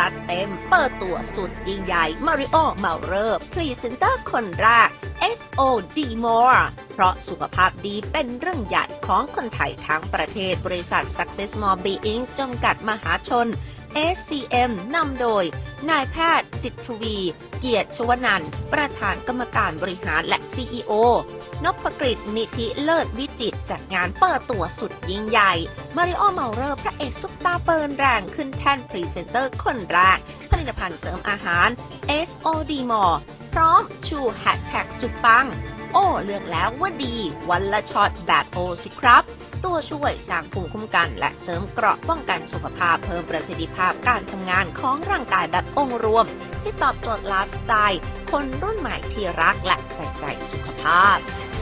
ดเต็มเปิดตัวสุดยิ่งใหญ่มาริโอเมาเรอร์พรีเซนเตอร์คนแรก SOD More เพราะสุขภาพดีเป็นเรื่องใหญ่ของคนไทยทั้งประเทศบริษัท Success More Being จำกัดมหาชน SCM นำโดยนายแพทย์สิทธวีเกียรติชวนันท์ประธานกรรมการบริหารและ CEO นพกฤษนิธิเลิศวิจิตรจัดงานเปิดตัวสุดยิ่งใหญ่มาริโอเมาเรอร์พระเอกซุปตาเปินแรงขึ้นแท่นพรีเซนเตอร์คนแรกผลิตภัณฑ์เสริมอาหาร SOD More พร้อมชูแฮชแท็กสุดปังโอ้เลือกแล้วว่าดีวันละช็อตแบบโอสิครับตัวช่วยสร้างภูมิคุ้มกันและเสริมเกราะป้องกันสุขภาพเพิ่มประสิทธิภาพการทำงานของร่างกายแบบองค์รวมที่ตอบโจทย์ไลฟ์สไตล์คนรุ่นใหม่ที่รักและใส่ใจสุขภาพ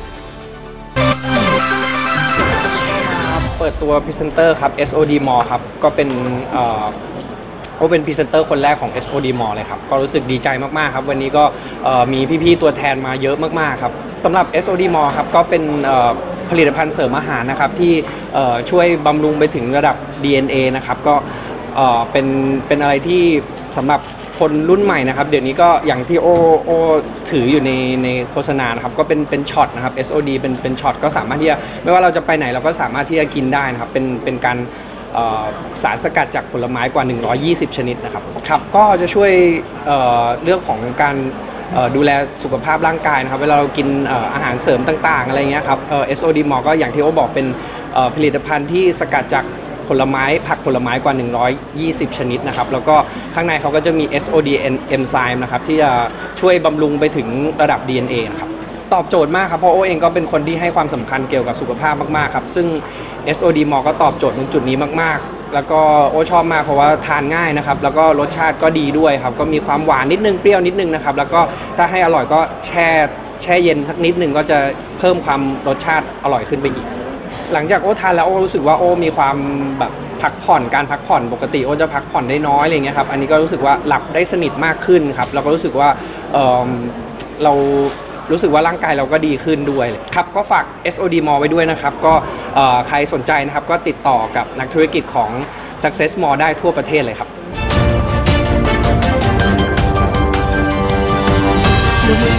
เปิดตัวพรีเซนเตอร์ครับ SOD More ครับก็เป็นเป็นพรีเซนเตอร์คนแรกของ SOD More เลยครับก็รู้สึกดีใจมากๆครับวันนี้ก็มีพี่ๆตัวแทนมาเยอะมากๆครับสำหรับ SOD More ครับก็เป็นผลิตภัณฑ์เสริมอาหารนะครับที่ช่วยบำรุงไปถึงระดับ DNA นะครับก็เป็นอะไรที่สำหรับคนรุ่นใหม่นะครับเดี๋ยวนี้ก็อย่างที่โอถืออยู่ในโฆษณานะครับก็เป็นช็อตนะครับ SOD เป็นช็อตก็สามารถที่จะไม่ว่าเราจะไปไหนเราก็สามารถที่จะกินได้นะครับเป็นการสารสกัดจากผลไม้กว่า120ชนิดนะครับก็จะช่วยเรื่องของการดูแลสุขภาพร่างกายนะครับเวลาเรากินอาหารเสริมต่างๆอะไรเงี้ยครับ SOD More ก็อย่างที่โอบอกเป็นผลิตภัณฑ์ที่สกัดจากผลไม้ผักผลไม้กว่า120ชนิดนะครับแล้วก็ข้างในเขาก็จะมี SOD Enzyme นะครับที่จะช่วยบำรุงไปถึงระดับ DNA นะครับตอบโจทย์มากครับเพราะโอเองก็เป็นคนที่ให้ความสำคัญเกี่ยวกับสุขภาพมากๆครับซึ่ง SOD More ก็ตอบโจทย์ตรงจุดนี้มากๆแล้วก็โอชอบมากเพราะว่าทานง่ายนะครับแล้วก็รสชาติก็ดีด้วยครับก็มีความหวานนิดนึงเปรี้ยวนิดนึงนะครับแล้วก็ถ้าให้อร่อยก็แช่เย็นสักนิดนึงก็จะเพิ่มความรสชาติอร่อยขึ้นไปอีกหลังจากโอทานแล้วโอรู้สึกว่าโอมีความแบบพักผ่อนการพักผ่อนปกติโอจะพักผ่อนได้น้อยอะไรเงี้ยครับอันนี้ก็รู้สึกว่าหลับได้สนิทมากขึ้นครับแล้วก็รู้สึกว่าเรารู้สึกว่าร่างกายเราก็ดีขึ้นด้วยครับก็ฝาก SOD More ไว้ด้วยนะครับก็ใครสนใจนะครับก็ติดต่อกับนักธุรกิจของ Success More ได้ทั่วประเทศเลยครับ